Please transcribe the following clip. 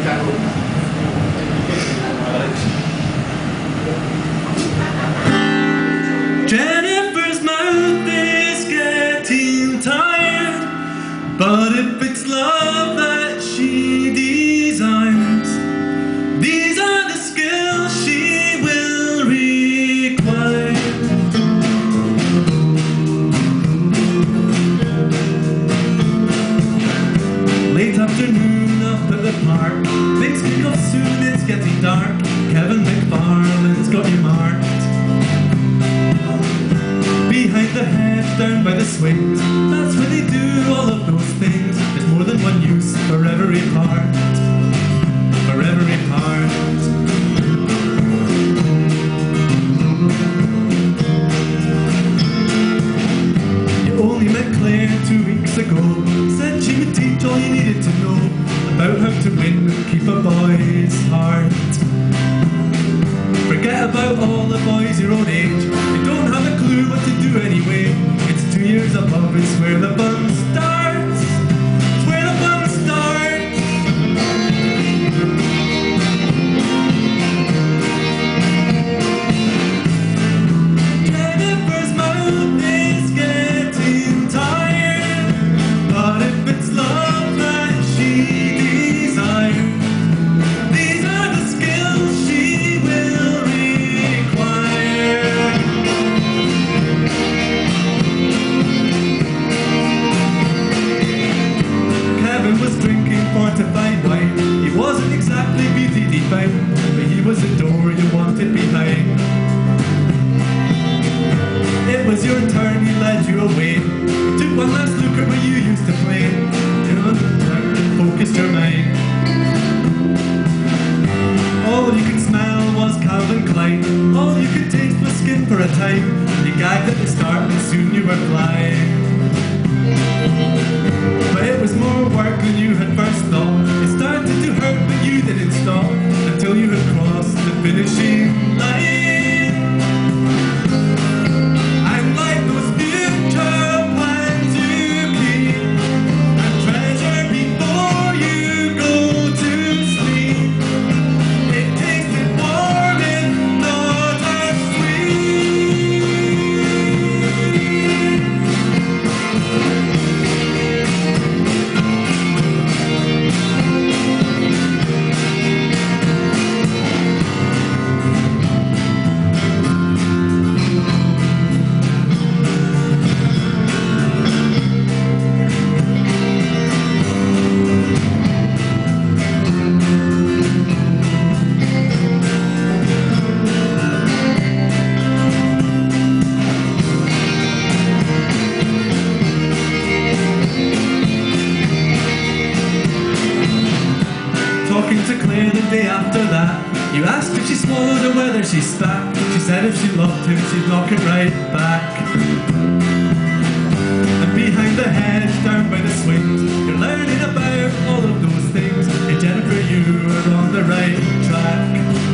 Jennifer's mouth is getting tired, but if it's love that she desires, these are the skills she will require. Late afternoon up at the park, things kick off soon, it's getting dark. Kevin McFarlane's got you marked. Behind the hedge, down by the swings, that's where they do all of those things. There's more than one use for every part. For every part. You only met Claire 2 weeks ago. Said she would teach all you needed to know about how to win and keep a boy's heart. Forget about all the boys your own age. They don't have a clue what to do anyway. It's 2 years above, it's where the fun starts. It's where the fun starts. Jennifer's mouth is getting tired, but if it's love that she desires, these are the skills she will require. Kevin was drinking fortified wine. He wasn't exactly beauty defined, but he was the door you wanted behind. It was your turn, he led you away. He took one last look at where you used to play. You know, focused your mind. All you could smell was Calvin Klein. All you could taste was skin for a time. You gagged at the start and soon you were flying. But it was more work than you had first thought. It started to hurt but you didn't stop until you had crossed the finishing line. And like those future plans you keep and treasure before you go to sleep, it tasted warm and not as sweet. Talking to Claire the day after that, you asked if she swallowed or whether she spat. She said if she loved him, she'd knock it right back. And behind the hedge, down by the swings, you're learning about all of those things. Hey Jennifer, you are on the right track.